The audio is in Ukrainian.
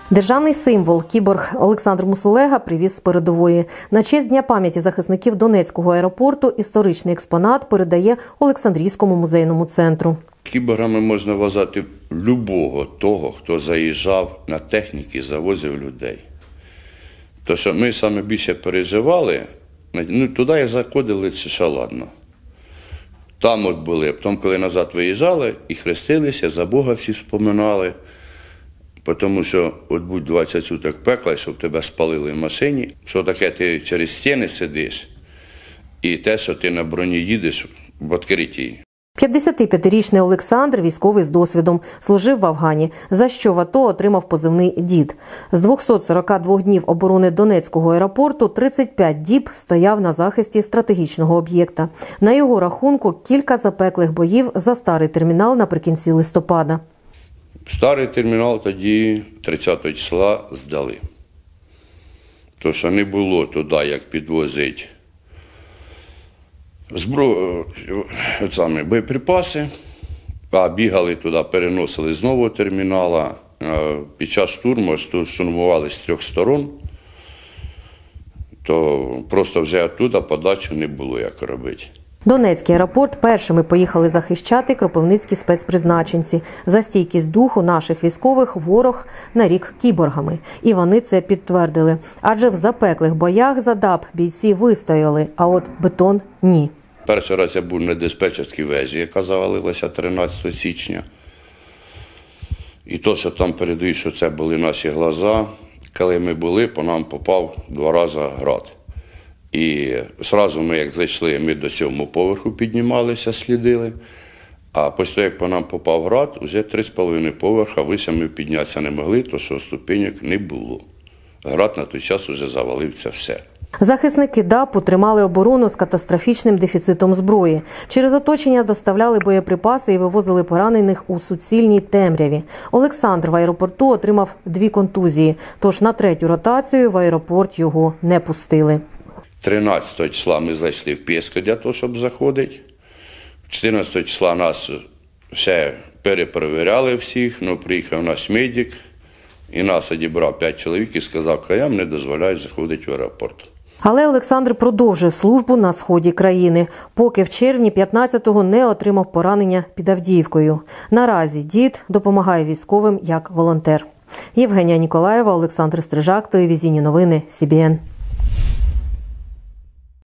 Державний символ кіборг Олександр Мусулега привіз з передової. На честь Дня пам'яті захисників Донецького аеропорту історичний експонат передає Олександрійському музейному центру. Кіборгами можна вважати любого того, хто заїжджав на техніки, завозив людей. То, що ми саме більше переживали, туди і заходили, це ще ладно. Там от були, потім, коли назад виїжджали і хрестилися, за Бога всі споминали. Тому що от будь 20 суток пекла, щоб тебе спалили в машині, що таке ти через стіни сидиш, і те, що ти на броні їдеш в відкритій. 55-річний Олександр – військовий з досвідом, служив в Афгані, за що в АТО отримав позивний «Дід». З 242 днів оборони Донецького аеропорту 35 діб стояв на захисті стратегічного об'єкта. На його рахунку кілька запеклих боїв за старий термінал наприкінці листопада. Старий термінал тоді 30 числа здали. То, що не було туди, як підвозити боєприпаси, а бігали туди, переносили з нового термінала. Під час штурму штурмували з 3 сторон, то просто вже оттуда подачу не було, як робити. Донецький аеропорт першими поїхали захищати кропивницькі спецпризначенці. За стійкість духу наших військових ворог нарік кіборгами. І вони це підтвердили. Адже в запеклих боях за ДАБ бійці вистояли, а от бетон – ні. Перший раз я був на диспетчерській вежі, яка завалилася 13 січня. І то, що там передають, що це були наші глаза. Коли ми були, по нам попав 2 рази град. І одразу ми, як зайшли, ми до 7-го поверху піднімалися, слідили. А після як по нам попав град, вже 3,5 поверха, вище ми піднятися не могли, тому що ступеньок не було. Град на той час вже завалив це все. Захисники ДАПу тримали оборону з катастрофічним дефіцитом зброї. Через оточення доставляли боєприпаси і вивозили поранених у суцільній темряві. Олександр в аеропорту отримав 2 контузії, тож на 3-ю ротацію в аеропорт його не пустили. 13 числа ми зайшли в Пєску для того, щоб заходити. 14 числа нас ще перепровіряли всіх, але приїхав наш медик і нас одібрав 5 чоловік і сказав, що я не дозволяю заходити в аеропорт. Але Олександр продовжив службу на сході країни, поки в червні 15-го не отримав поранення під Авдіївкою. Наразі дід допомагає військовим як волонтер. Євгенія Ніколаєва, Олександр Стрижак, телевізійні новини СіБіН.